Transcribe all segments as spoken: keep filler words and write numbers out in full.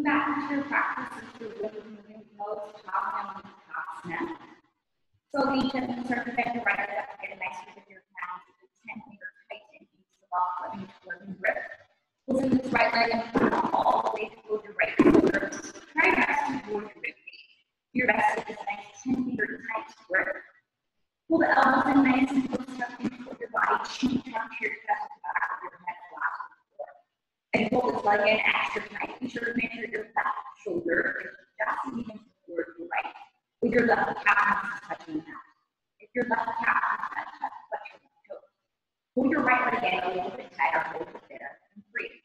back into your practice if you're really moving toes, top down, top snap. Slowly, gently start to bend your right leg up, get a nice grip with your hands. ten finger tighten into the ball, letting towards and grip. Pulling this right leg and pull all the way toward your right shoulder. Try your best to avoid your rib cage. Your best with this nice ten finger tight grip. Pull the elbows in nice and close up in toward your body. Chin tuck to your chest at the back of your head flat on the floor. And pull this leg in extra tight. Be sure to make sure your left shoulder is just even toward your right. With your left calf touching the mat. If your left calf is not touching the toes, pull your right leg in a little bit tighter, hold it there, and breathe.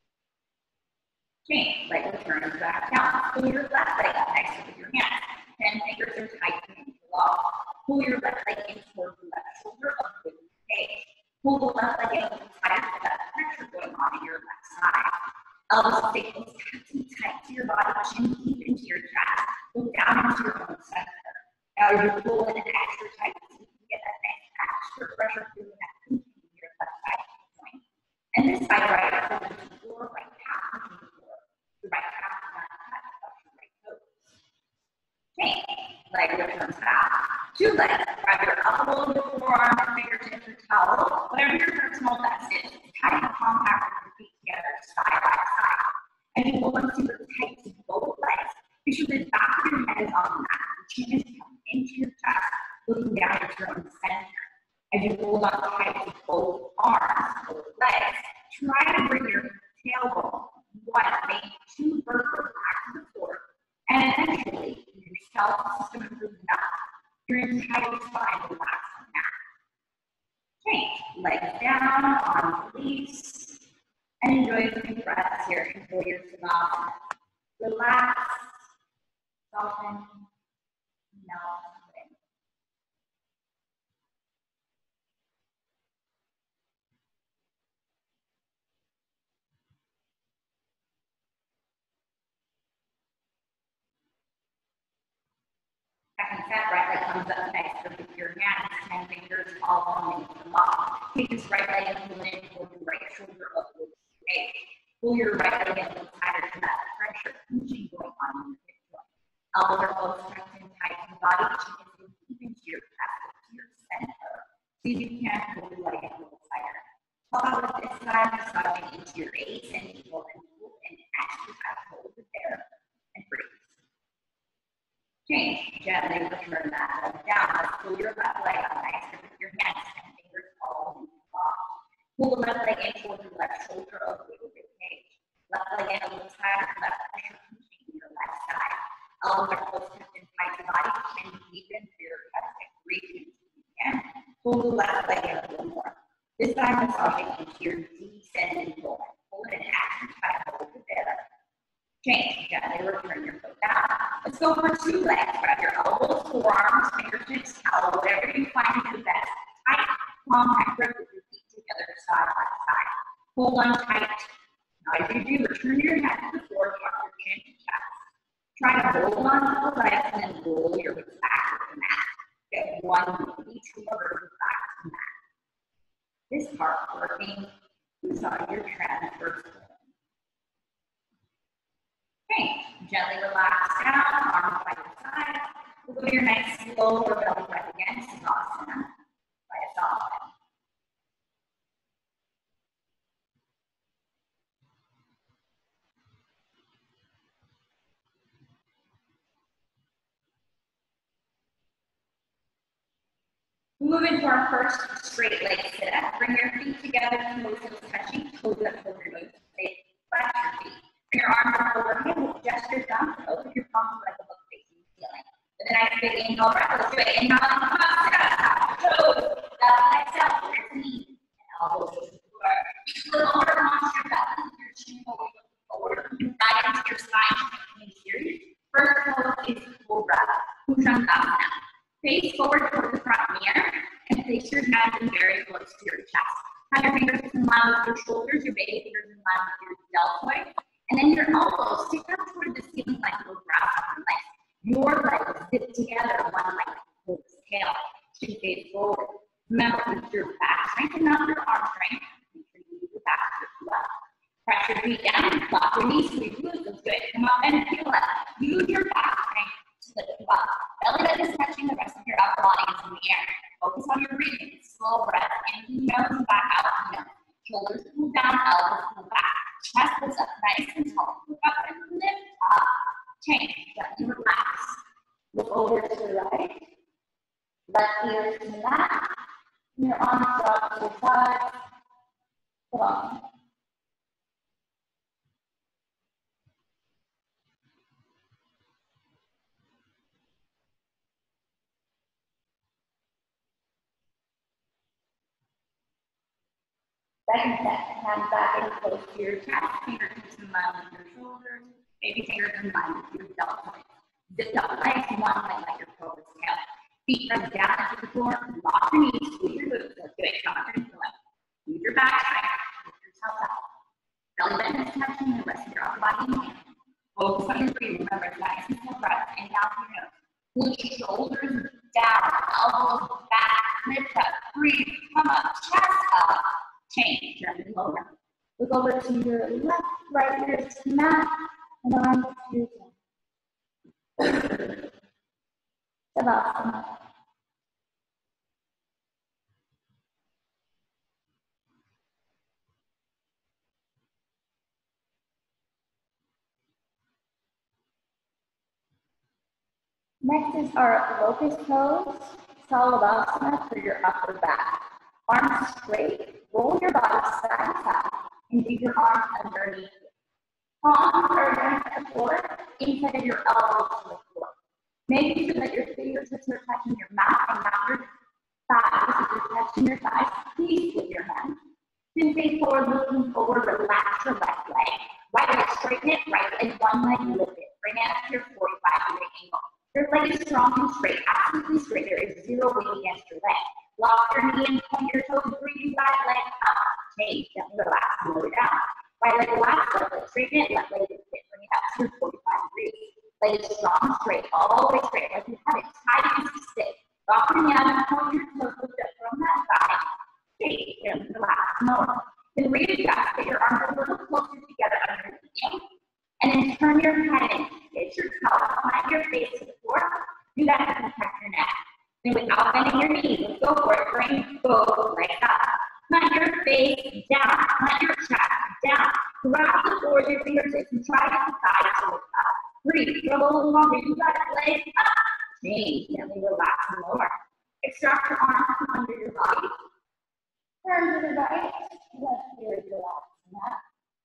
Change, leg returns back down. Pull your left leg up next with your hands. Ten fingers are tight into the wall. Pull your left leg in towards the left shoulder of the cage. Pull the left leg in a little tighter for that pressure going on in your left side. Elbows stay close, tight to your body, chin deep into your chest. Look down into your own center. Now you're pulling it extra tight so you can get that nice extra pressure feeling that pinch in your left side point. And this side right foot to the floor, right calf to the floor. The right calf is not touch, touch your right toes. Change. Leg returns back. Two legs. Grab your elbow, your forearm, your fingertips, your towel, whatever your personal best is. Tight and compact with your feet together, side by side. And you hold on super tight to both legs. Make sure the back of your head is on the mat. The chin is coming into your chest, looking down at your own center. As you hold on tight to both arms, both legs, try to bring your tailbone, one, make two vertebrae back to the floor, and eventually, your skeletal system improves up. Your entire spine relax on that. Change. Legs down, arms release, and enjoy a few breaths here until your savasana. Relax, soften, melt away. Second set, right leg comes up nice. So with your hands, ten fingers all on the ball. Take this right leg and pull it in toward your right shoulder up with your eight. Pull your right leg in a little tighter to that pressure, pinching going on in your hip joint. Elbows are both tucked in tight to the body. Chin is going deep into your chest, to your center. So you can pull your leg in a little tighter. Pop out with this side, massaging into your eights and equal and pull and extra tight. Hold it there and breathe. Change. Gently return that leg down. Let's pull your left leg up nice and with your hands and fingers all in the ball. Pull the left leg in toward the left shoulder of the rib cage. Left leg in a little tighter, left pressure pinching your left side. Elbows are close tucked in tight to body, chin deep into your chest and breathe into it again. Pull the left leg in a little more. This time massaging into your descending bone. Pull it in action tight, hold it there. Change. Gently return your foot down. Let's go for two legs. Grab your elbows, forearms, fingertips, towel, whatever you find is the best. Tight, compact grip with your feet together, side by side. Hold on tight. Now, as you do, return your head to the floor, tuck your chin to chest. Try to hold on to the legs and then roll your hips back to the mat. Get one, maybe two vertebrae back to the mat. This part working massage your transverse. Okay, gently relax down, arms by your side. We'll go to your nice slow or belly breath again, savasana, by a solid. We'll move into our first straight leg sit up. Bring your feet together, toes touching, toes up over your nose. Flex your feet. Bring your arms up overhead, we'll gesture down, open your palms like a book facing the ceiling. With a nice big inhale breath, let's do it. Inhale, cross, toes, left exhale, your knees, and elbows to the floor. Little more monster belly, your chin will look forward, right into your spine, series. First pose is cobra, Bikram. Face forward toward the front mirror, and place your hands in very close to your chest. Have your fingers in line with your shoulders, your baby fingers in line with your deltoid. And then your elbows stick up toward the ceiling like little grasshopper legs. Your legs zip together, one leg pulls the tail. Chin face forward. Remember, with your back strength and not your arm strength. Make sure you use your back to well. Press your feet down, lock your knees, squeeze glutes. Let's do it. Come come up and feel it. Use your back strength to lift you up. Belly button is touching the rest of your upper body is in the air. Focus on your breathing. Slow breath in the nose and back out the nose. Shoulders pull down, elbows pull back. Chest pulls up nice and tall. Look up and lift up. Change. Gently relax. Look over to the right. Left ear to the mat. Your arms drop to your sides. Come on. Second set, hands back and close to your chest, fingertips in line with your shoulders, baby fingers in line with your deltoid. Zip up legs, one leg like your pelvis tail. Feet press down into the floor, lock your knees, squeeze your glutes, let's do it, come up and pull up. Use your back strength, lift yourself up. Belly button is touching the rest of your upper body in hand. Focus on your breathing, remember, nice and slow breath, in down through your nose. Pull your shoulders down, elbows back, lift up, breathe, come up, chest up. Change, gently lower. Look over to your left, right ear to the mat, and arms to your chest. Savasana. Next is our locust pose, Salavasana for your upper back. Arms straight, roll your body side to side, and dig your arms underneath you. Palms are against the floor, inside of your elbows to the floor. Make sure that your fingertips are touching your mat and not your thighs. If you're touching your thighs, please with your hands. Then face forward, looking forward, relax your left leg. Right leg, straighten it, right leg, one leg, lift it. Bring it up to your forty-five degree angle. Your leg is strong and straight, absolutely straight. There is zero weight against your leg. Lock your knee and point your toes, breathe, right leg up. Change, gently relax, lower down. Right leg relax, left leg straighten it, left leg lift it. Bring it up to your forty-five degrees. Leg is strong, straight, all the way straight. Like you have it tight and stiff. Lock your knee out and point your toes, lift up from that side. Change, gently relax, lower. Then readjust, get your arms a little closer together underneath you. And then turn your head in. Get your pelvis behind your face to the floor. Do that to protect your neck. And without bending your knees, let's go for it. Bring both legs up. Plant your face down. Plant your chest down. Grab the floor with your fingertips and try to get the thighs to look up. Breathe. Struggle a little longer. You got it. Legs up. Change. Gently relax and lower. Extract your arms from under your body. Turn to the right. Left ear relax. That.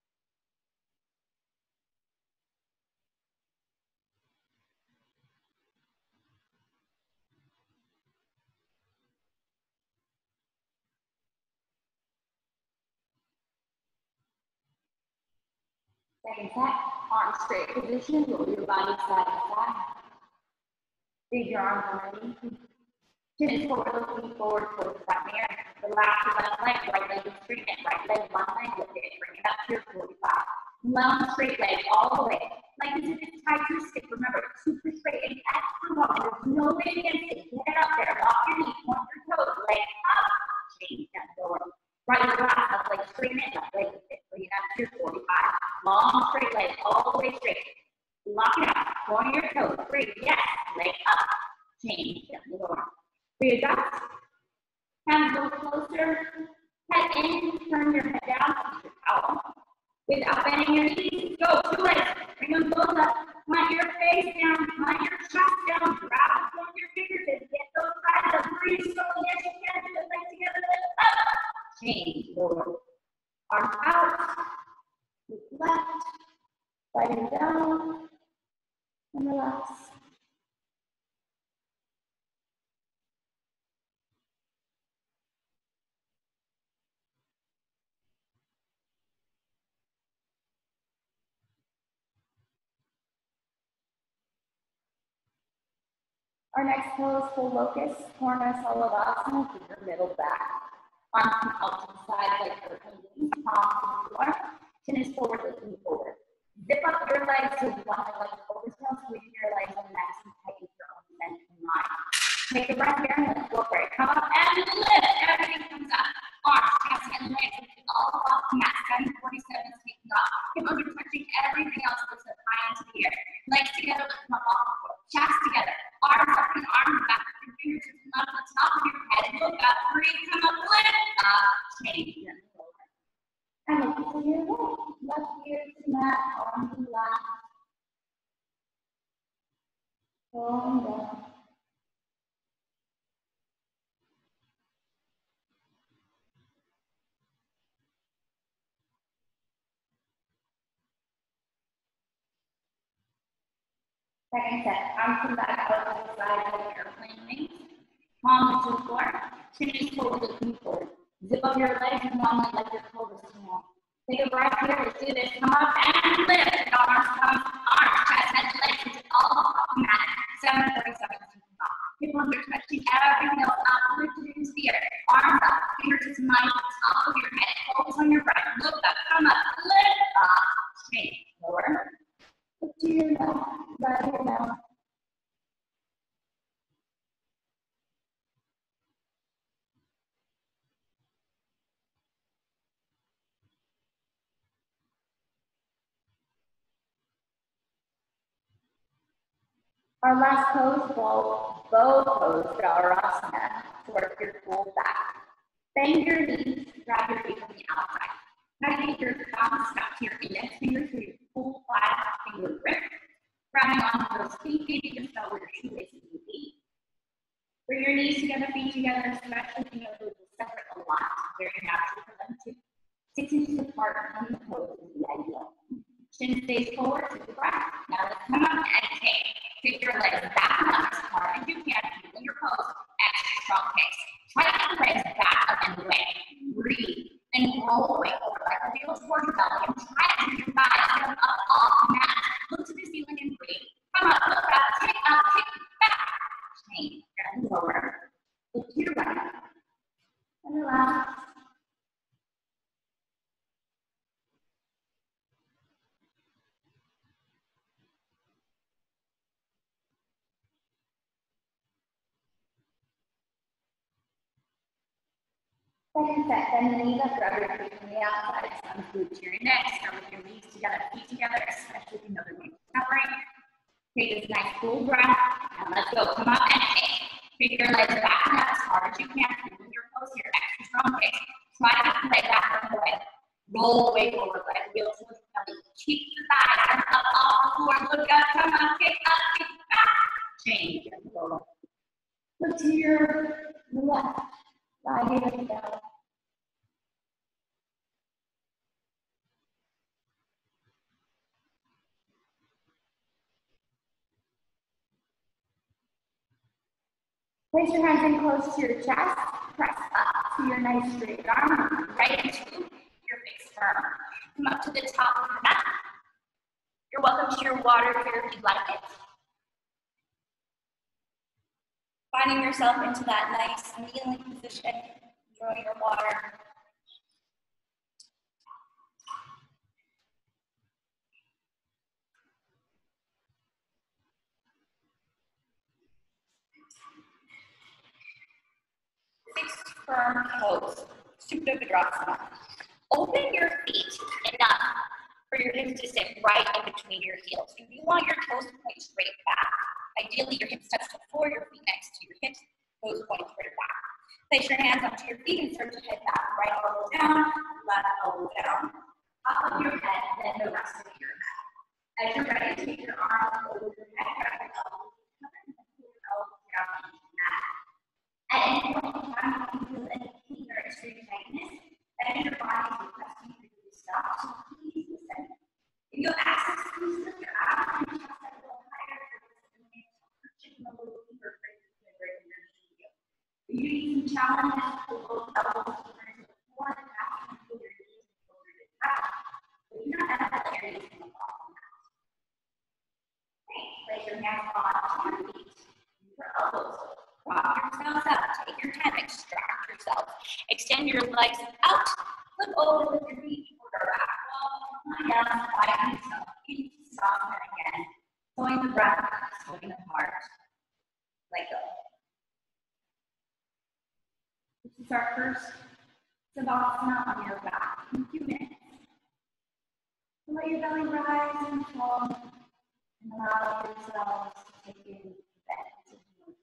Second set, arms straight position, roll your body side to side. Dig your arms underneath you. Chin is forward, looking forward towards that mirror. Relax your left leg, right leg is straight, right leg, one leg, lift it, bring it up to your forty-five. Long straight leg all the way. Like as if it's tied to a stick. Remember, super straight and extra long. There's no way against it. Get it up there. Lock your knees, point your toes, leg up. Change that door. Right leg relax, left leg straighten it, left leg lift it, bring it up to your forty-five. Long straight leg all the way straight. Lock it out. Point your toes. Breathe. Yes. Leg up. Change. Gently lower. Readjust. Hands a little closer. Head in. Turn your head down. Keep your towel. Without bending your knees. Go. Two legs. Bring them both up. Plant your face down. Plant your chest down. Grab one of your fingertips. Get those sides up. Breathe slowly as you can. Put the legs together. Lift up. Change. Lower. Arms out. Look left. Sliding down. And relax. Our next pose, full locust, corner salavasana to your middle back. Arms come out to the side like Hercules, palms to the floor. Chin is forward, looking forward. Zip up your legs to one leg like overtail, squeeze your legs and nice and tight with your own center line. Take a breath here and let's go for it. Come up and lift. Everything comes up. Arms, chest, and legs. All off the mat. seven forty-seven is taking off. Hips are touching everything else. Lift up high into the Calm down. Second set, arms come back out to the side like airplane wings. Palm to the floor. Chin is forward looking forward. Zip up your legs and long leg like your pelvis is long. Take a breath here. Let's do this. Come up and lift. Arms come, arms, chest, head, legs, which is all up on mat. seven thirty-seven. Hip bones are touching everything else up. Lifted into the air. Arms up. Fingertips mind on top of your head. Focus on your breath. Look up. Come up. Lift up. Change. Lower. Look to your left. Right here now. Our last pose, bow, bow pose, Dharasana, to work your full back. Bend your knees, grab your feet from the outside. Now take your thumb stuck to your index finger to your full five finger grip. Grabbing onto those feet, maybe just know where your shoelaces will be. Bring your knees together, feet together, especially if you know those will separate a lot. Very natural for them to six inches apart from the pose is the ideal. Chin stays forward, take the breath. Now let's come up and take. Take your legs back and up as hard as you can. In your pose, extra strong kicks. Try to get the legs back up and away. Breathe and roll away over like the wheels towards your belly. And try to move your thighs get them up off the mat. Look to the ceiling and breathe. Come up, look up, kick up, kick back. Change and lower. Look to your right. And relax. Second set, bend the knees up, grab your feet from the outside, some glute to your neck, start with your knees together, feet together, especially if you know they're going to separate. Take this nice full breath, and let's go. Come up and take. Take your legs back and up as hard as you can. Move your pose here, extra strong kicks. Try to get the leg back and away. Roll away forward, like wheels towards the belly. Keep the thighs up off the floor. Look up, come up, kick up, kick back. Change and go. Look to your left. Lie here down. Place your hands in close to your chest. Press up to your nice straight arm. Right into your fixed firm. Come up to the top of the mat. You're welcome to your water here if you'd like it. Finding yourself into that nice kneeling position. Enjoy your water. Fixed firm pose. Supta Vidrasana. Open your feet enough for your hips to sit right in between your heels. So you want your toes to point straight back. Ideally, your hips touch the floor, your feet next to your hips, toes point straight back. Place your hands onto your feet and start to head back. Right elbow down, left elbow down. Top of your head, then the rest of your head. As you're ready, take your arms over your head, grab your elbows together, and pull your elbows down into the mat. At any point in time, you can feel any pain or extreme tightness. That is your body is requesting for you to stop, so please listen. If you have access, please lift your abs and chest a little higher for this chicken a little deeper for you to bring your knee. If you need some challenges, pull both elbows over to the floor and back and pull your knees over to the top. But you don't have that area to move off the mat. Great. Place your hands on your feet. Use your elbows. Rock yourselves up. Take your time. Extract yourself. Extend your legs out. Flip over with your feet toward our back wall. Lie down. Quieten yourself. Into soften again. Slowing the breath. Slowing the heart. Let go. This is our first Savasana on your back in two minutes. So let your belly rise and fall. And allow yourselves to take in the bend.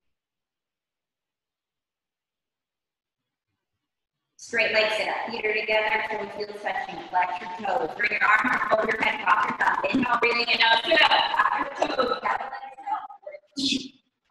Straight legs sit up, feet are together, toes heels touching, flex your toes. Bring your arms over your head, drop your thumb. Inhale, breathing in, out, sit up, tap your toes, tap the legs out.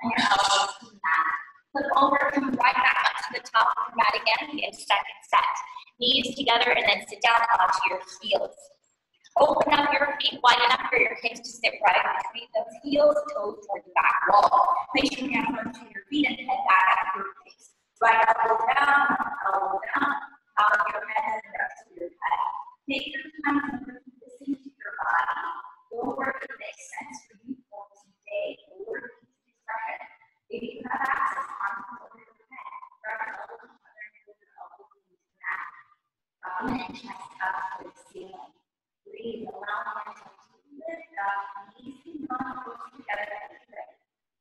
and your elbows to the mat. Flip over, come right back up to the top of the mat again. We have second set. Knees together and then sit down onto your heels. Open up your feet wide enough for your hips to sit right between those heels, toes towards the back wall. Place your hands onto your feet and head back at your face. Right elbow down, elbow down, top of your head and the rest of your head. Take your time to listen to your body. Go work that makes sense for you for today. Go work with expression. If you have access, arms over your head. Grab your elbows together and your elbows into the mat. Drop in and chest up to the ceiling. Breathe, allow yourself to lift up, knees and elbows together as you're ready.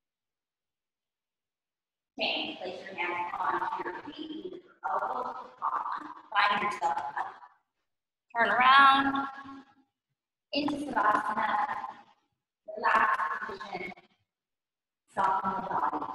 Okay, place your hands onto your feet, your elbows on. Find yourself up. Turn around into Savasana. Relax the position. Soften the body.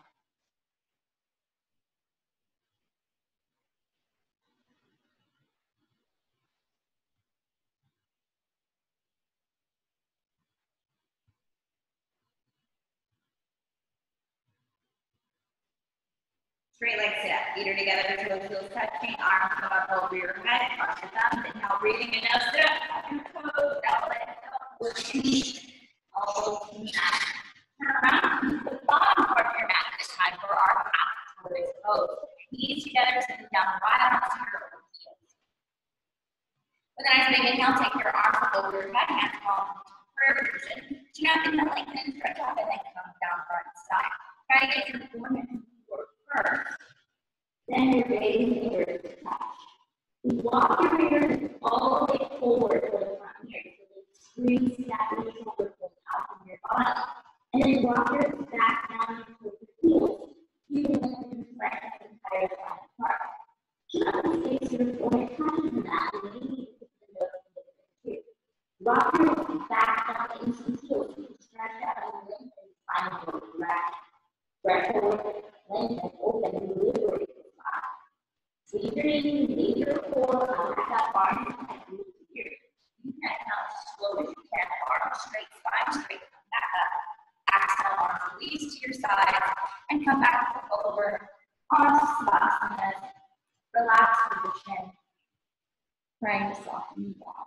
Straight legs sit up, feet are together, toes heels touching, arms come up over your head, cross your thumbs, inhale, breathing, inhale, sit up, tap your toes, down, let it go, push your knees, elbows to the mat. Turn around, use the bottom part of your mat this time for our half tortoise pose. Knees together, sitting down right onto your heels. With a nice big inhale, take your arms up over your head, hands palms into prayer position. Chin up, inhale, lengthen, stretch up, and then come down front side. Try to get your forehead first, then your baby fingers touch. You walk your fingers all the way forward to the front here, so they squeeze that little shoulder blade out from your body. And then walk your back down into the heels. You can lengthen the entire front part. Just in case your forehead touches the mat, and you need to put the nose in the here. Rock your back down into the heels. You can stretch out and lengthen and find your breath. Breath forward. Lengthen, open, and liberate the spine. Squeeze your knees, leave your core, relax that arm and head move here. You can now as slow as you can, arms straight, spine straight, come back up. Exhale, arms release to your side, and come back over. Arms to Savasana, relax position, trying to soften the body.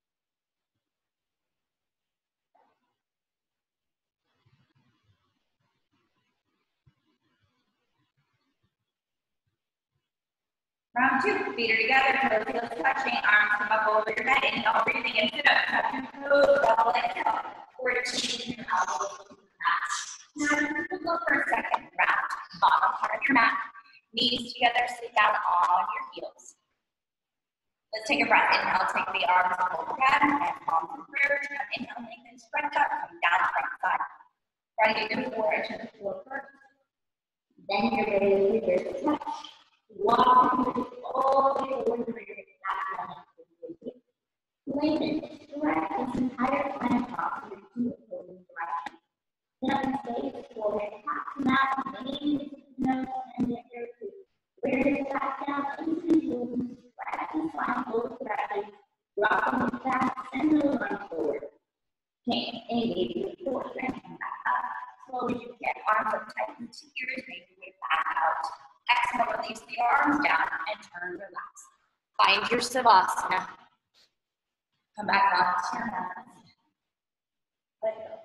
Round two, feet are together, toes heels touching, arms come up over your head, inhale, breathing, and sit up, touch your toes, double exhale, fourteen, your elbows to the mat. Now, look for a second round, bottom part of your mat, knees together, sit down on your heels. Let's take a breath, inhale, take the arms overhead, and palms in prayer, inhale, lengthen, stretch up, come down front side. Try to get your forehead to the floor first, then your baby fingers touch. Walk all the way over your back down into the lengthen, stretch this entire plank off your two opposing directions. Then stay forward, tap the mat, lean into the nose, and get your feet. Wear your back down into the heels, stretch the spine both directions, rock on the back, and then run forward. Okay, engage your core strength and back up. Slowly you get arms up tight into ears, make your way back out. Exhale, release the arms down and turn, relax. Find your Savasana. Come back up to your hands. Let go.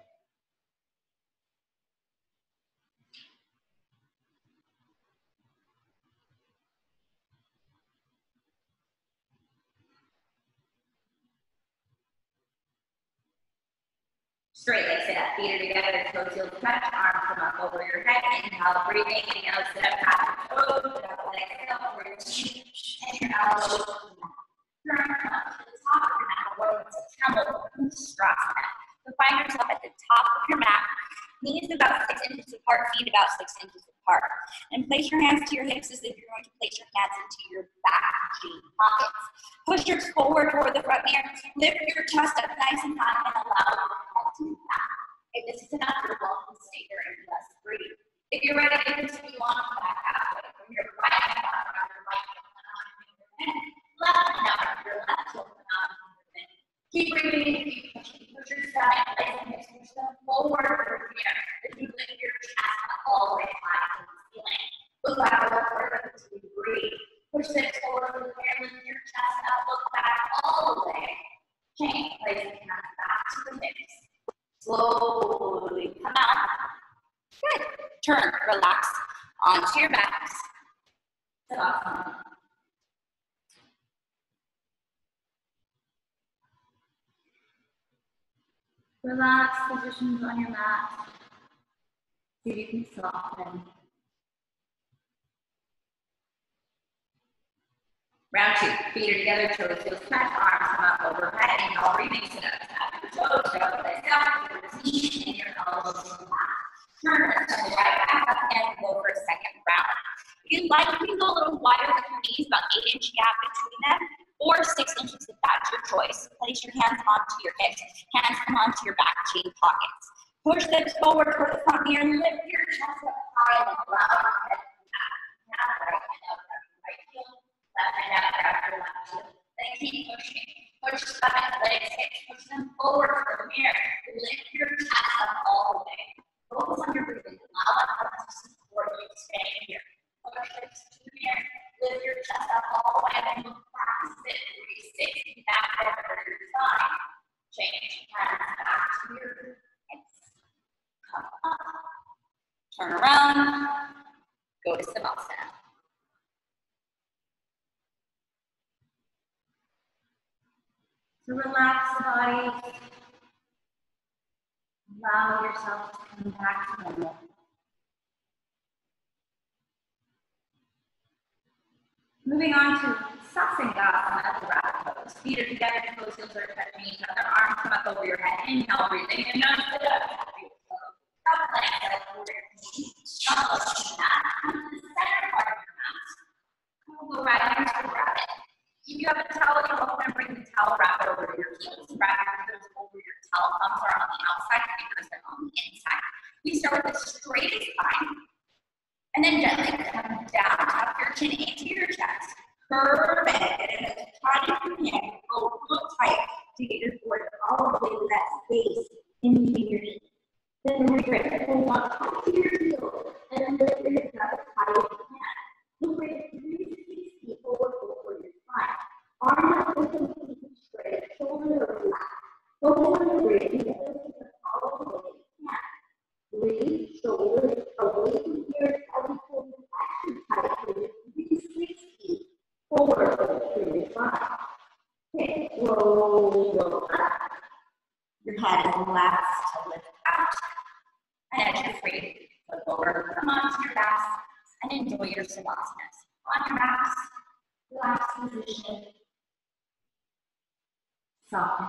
Straight legs sit up, feet are together, toes heels touch, arms come up over your head. Inhale, breathing, inhale, sit up, tap your toes, double exhale, over your feet, and your elbows. Turn up to the top of your mat, or it's a camel Strasana. So find yourself at the top of your mat, knees about six inches apart, feet about six inches apart. And place your hands to your hips as if you're going to place your hands into your back jean pockets. Push your forward toward the front here. Lift your chest up nice and high and allow your head to move back. If this is enough, you're welcome to stay here and just breathe. If you're ready to continue on, come back halfway. From your right hand out around your right hand, left hand out around your left shoulder, out your keep breathing, keep pushing. Push your stomach, legs and hips, push them forward or here. If you lift your chest up, Slowly come out. Good. Turn, relax onto your backs. Awesome. Relax positions on your mat. See if you can soften. Round two, feet are together, toes heels touch, arms come up overhead, and all breathing, sit up, tap your toes, double legs down, your knees and your elbows in the mat. Turn and right back up and go for a second round. If you'd like, you can go a little wider with your knees, about eight inch gap between them, or six inches if that's your choice. Place your hands onto your hips, hands come onto your back chain pockets. Push them forward toward the front here, lift your chest up high and allow your head to back. Now right hand up, right heel. Left hand out, grab your left heel. Then keep pushing. Push stomach, legs, hips, push them forward from here. Lift your chest up all the way. Focus on your breathing. Allow that heart to support you staying here. Push hips to here. Lift your chest up all the way and look back. Sit, three sixty back over your side. Change hands back to your hips. Come up. Turn around. Go to Savasana. So relax the body. Allow yourself to come back to normal. Moving on to Sasana at the rabbit pose. Feet are together, toes heels are touching each other. Arms come up over your head. Inhale, breathing in. Nose sit up. Double legs out over your feet. Struggle to that. Come to the center part of your mat. We'll go right into the rabbit. If you have a towel, you're welcome to bring the towel, wrap it over your heels. Wrap your heels over your towel. Thumbs are on the outside, fingers are on the inside. We start with the straightest spine. And then gently come down, tuck your chin into your chest. Curve it, and at the top of your hand, go real tight to get your foot all the way to that space into your knee. Then we're going to hold on tight to your heel, and then lift your hips up as high as you can. Look like three sixty forward over your spine. Arms are open, feet straight, shoulders are relaxed. Focus on your breathing, and lift the all the way you can. Breathe, shoulders away from here, belly pull the action tight for your three sixty forward over your spine. Okay, roll, roll up. Your head is relaxed to lift out. And as you're free, flip over, come onto your backs, and enjoy your Savasanas. On your backs, relax position. Soften.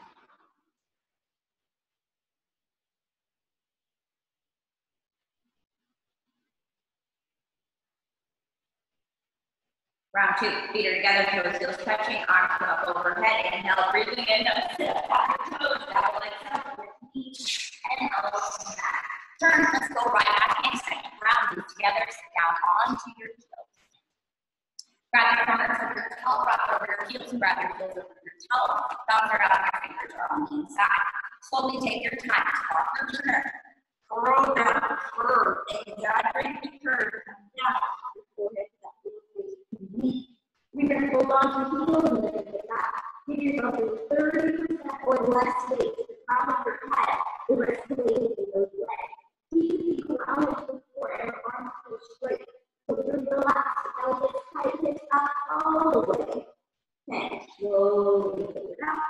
Round two, feet are together, toes heels touching, arms come up overhead. Inhale, breathing in, nose sit up, tap your toes, double legs up, knees and elbows back. Turn, let's go right back in second round. Move together, sit down onto your heels. Grab your corners of your towel, wrap over your heels, and grab your heels over your towel. Thumbs are out, your fingers are on the inside. Slowly take your time to walk your turn. Curl down, curve, exaggerate the curve, come down. Your forehead is up to your face. We're going to hold on to the heels and lift it back. Give yourself a thirty percent or less weight to the top of your head. The rest of the weight is in those legs. Keep the feet grounded to the floor and your arms go straight. So we're going to relax. Elbows tight, hips up all the way. And slowly take it out.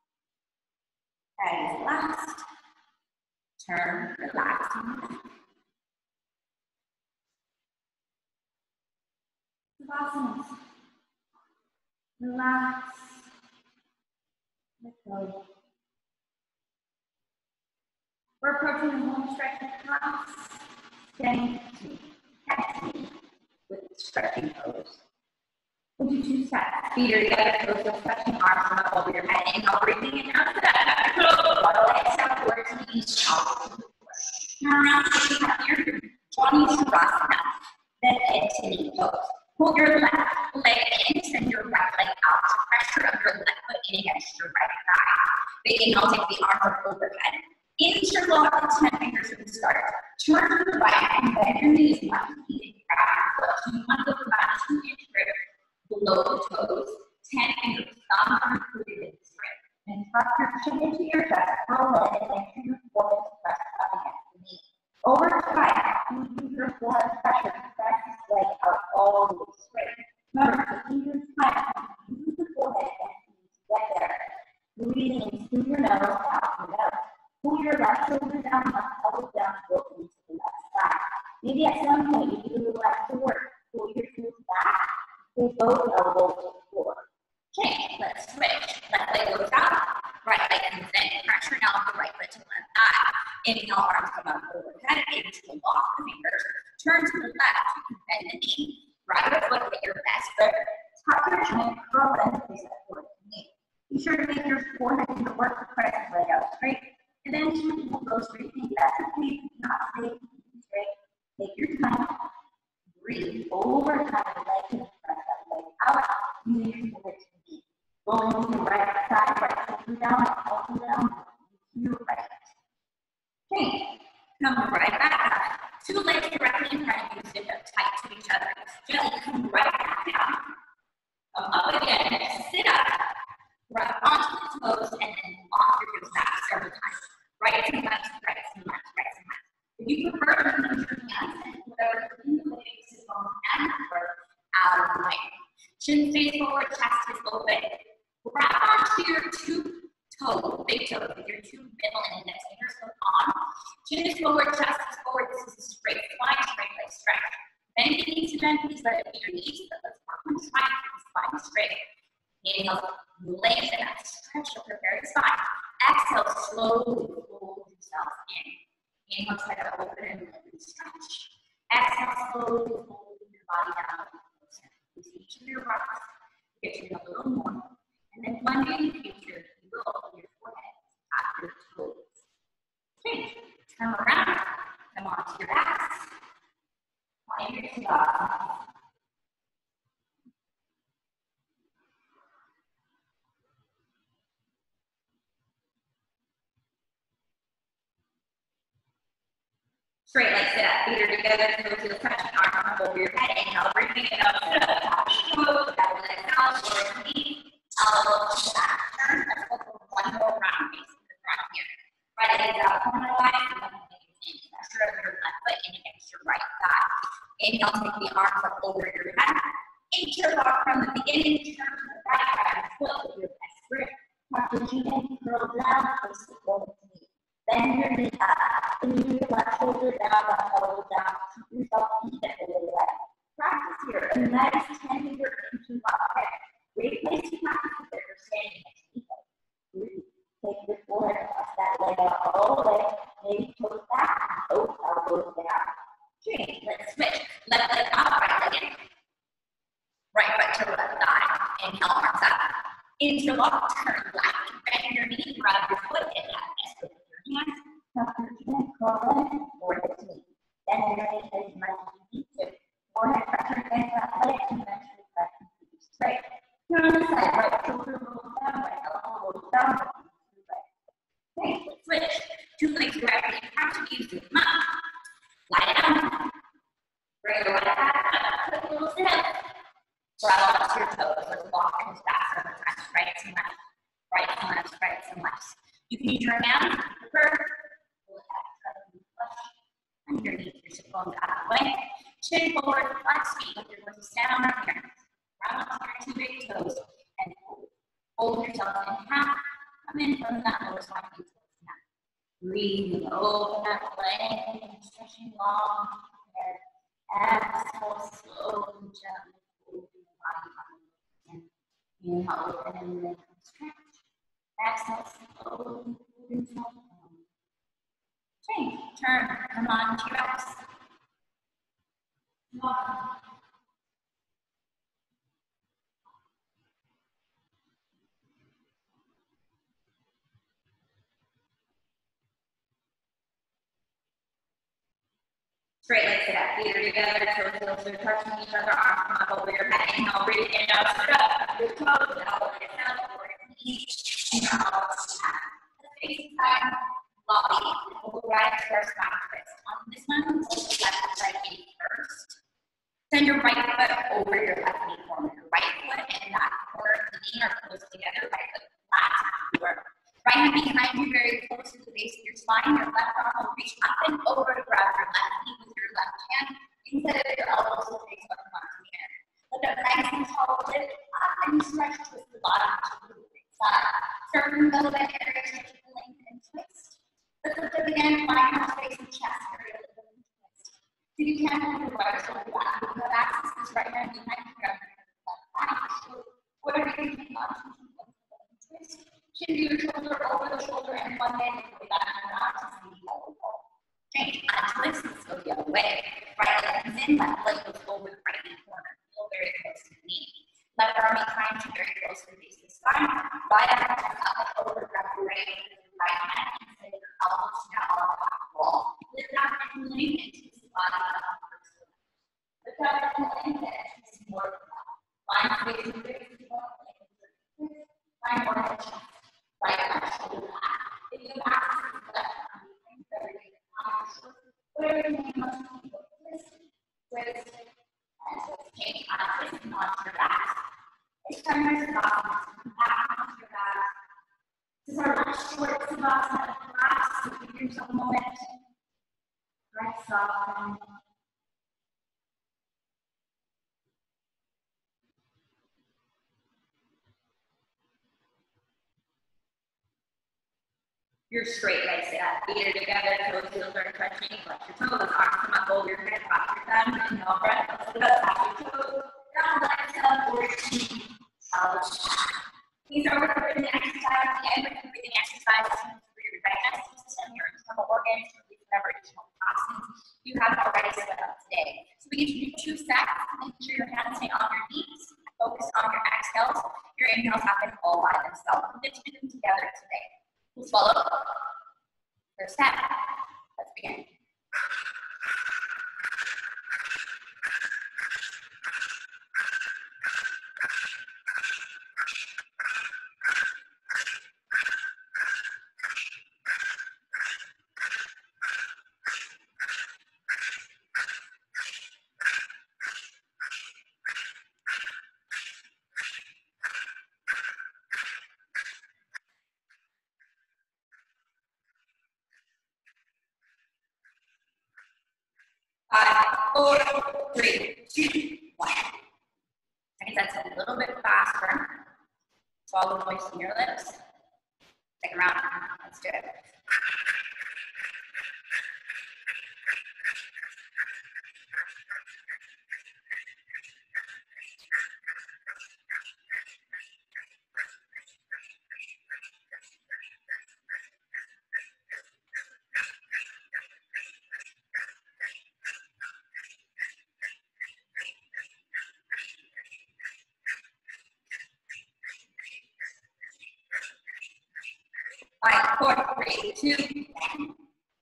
And last. Turn, relax. Savasanas. Relax. Let go. We're approaching the home stretch of class. Standing to with stretching pose. We'll do two sets. Feet are together, toes are touching, arms come up over your head. Inhale, breathing in, out to that. Exhale, towards knees, shoulders. Turn around, sit up here. Johnny Savasana. Then head to knee pose. Pull your left leg in, send your right leg out. Pressure of your left foot in against your right thigh. Big inhale, take the arms up overhead. Interlock the ten fingers at the start. Turn to the right and bend your knees one feet and grab your foot. So you want to look about two inch grip below the toes. Ten fingers, thumbs are included in the strip. And tuck your chin into your chest, roll it, and enter your forehead. forehead pressure, press this leg out all the way straight. Remember, the fingers tight, use the forehead to get there. Breathing in through your nose, out your nose. Pull your left shoulder down, left elbow down, go into the left side. Maybe at some point you do the left to work. Pull your heels back, pull both elbows to the floor. Okay, let's switch. Left leg goes out, right leg comes in. Pressure now the right foot to the left thigh. Inhale, arms come up overhead, exhale, lock the fingers. Turn to the left, you can bend the knee. Right foot at your best foot. Tuck your chin, curl and place that forward to the knee. Be sure to make your forehead do the work to press the leg out straight. And then you will go straight. Maybe that's okay, not straight, straight. Take your time. Breathe over time, leg and press that leg out. Using your legs to the knee. Going to the right side, right shoulder down, elbow down, to your right. Okay, come right back up. Two legs directly in front of you, sit up tight to each other. Gently come right back down. Come up again, sit up. Right onto the toes, and then lock your heels back several times. Right to left, right to left, right to left. If you prefer to use your hands and whatever in the way, sit bones and forward, out of the way. Chin stays forward, chest is open. Grab onto your two toes, big toes, with your two middle and index fingers go on. Chin is forward, chest is forward. This is a straight spine, straight leg stretch. Bend your knees to bend, please let it be your knees, but let's work on spine, spine straight. Inhale, lengthen that, stretch up your very spine. Exhale, slowly fold yourself in. Inhale, try to open and let it stretch. Exhale, slowly fold your body down. With each of your rocks, get you a little more. And then one day in the future, you will open your forehead, tap your toes. Okay, turn around, come onto your backs. Find your Tadasana. Straight leg sit up, feet are together, toes heels touching, arms over your head. Inhale, bring it up, sit up, top your toes, elbow leg out, lower the knee, elbow to the back. Turn, let's go for one more round, facing the front here. Right leg is out corner wide, left leg is in. Pressure of your left foot in against your right thigh. Inhale, take the arms up over your head. Interlock from the beginning, turn to the right, right foot with your best grip. Tuck your chin in, curl down, place the forward knee. Bend your knee up, lean your left shoulder down, left elbow down, keep yourself even to the left. Practice here, a nice ten finger into the head. Great place to practice if you're standing next to each other. Breathe. Take your forehead, press that leg out all the way, maybe toes back, both elbows down. Okay, let's switch. Left leg out, right leg in. Right foot to left thigh. Inhale, arms up. Interlock, turn left. Bend your knee, grab your foot, and that best foot. Hands, tuck your chin, curl in, forehead to knee. Bend your knee as much as you need to. Forehead pressure against that leg, and eventually press into the straight. Turn on the side, right shoulder rolls down, right elbow rolls down, right. Okay, let's switch. Two legs directly in front of you, zoom up. Lie down. Bring your right back up, quick little sit up. Grab onto your toes. Let's walk into that several times. Right to left, right to left, right to left. You can use your hands if you prefer. Pull it back, flush. Underneath your sit bones out of the way. Chin forward, flex feet. If you're going to stand on our hands, grab onto your two big toes and hold. Hold yourself in half. Come in from that lower spine towards the mat. Breathe, open that leg, stretching long there. Exhale, slowly, gently fold your body up. Inhale, open and then stretch. Exhale, slowly move yourself down. Okay, turn, come on to your ups. Walk. Straight legs sit up, feet are together, toes heels are touching each other, arms come up over your head. Inhale, breathe in, out, sit up, your toes, elbow is down, forward knee, inhale, tap. The facing side, lobby, we'll go right to our spine twist. On this one, we'll hold the left side knee first. Send your right foot over your left knee corner. Your right foot and that corner of the knee are close together, right foot flat to the floor. Right hand behind you, very close to the base of your spine. Your left arm will reach up and over to grab your left knee with your left hand. Instead of your elbows will face up and onto the air. Look up nice and tall, lift up and stretch, twist the bottom to the side. Start from the belly button area, stretch the length and twist. Let's lift up again, find our space and chest area, lift up and twist. So you can have your right shoulder back. You have access to this right hand behind your left back. Whatever you can on twist. Chin to your shoulder, over the shoulder, and one hand and way back and around to see the elbow roll. Change on twist, let's go the other way. Right leg comes in, left leg goes over the right hand corner. Feel very close to the knee. Left arm inclined to very close to the base of the spine. Right arm comes up and over, grab your right hand with your right hand and send your elbows down on the back wall. Lift up and lean into the body up. Lift up and lean into more of that. Find space and breathe. Find more of the chest. Right left shoulder back. If you have access to the left arm, you can everything on your shoulder. Whatever you need, most people twist, twist, and twist. Change on twist and onto your back. It's time to stop. Come back onto your back. This is our last short savasana class, so give yourself a moment. Right soft. Your straight legs sit up, feet are together, toes heels are touching, flex your toes, arms come up over your head, pop your thumb, inhale breath, lift it up, tap your toes, down, legs up, fourteen, ouch. These are with the breathing exercise, again with the breathing exercise for your digestive system, your internal organs, release whatever additional toxins you have already set up today. So we get to do two sets, make sure your hands stay on your knees, focus on your exhales, your inhales happen all by themselves. We'll get to do them together today. We'll swallow. First step. Let's begin. Five, four, three, two, one. I think that's a little bit faster. Swallow voice in your lips. Second round. Let's do it. Five, four, three, two, one.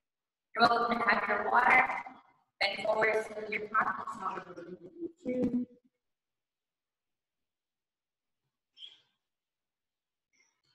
You're welcome to have your water. Bend forward so your pockets not moving. Two.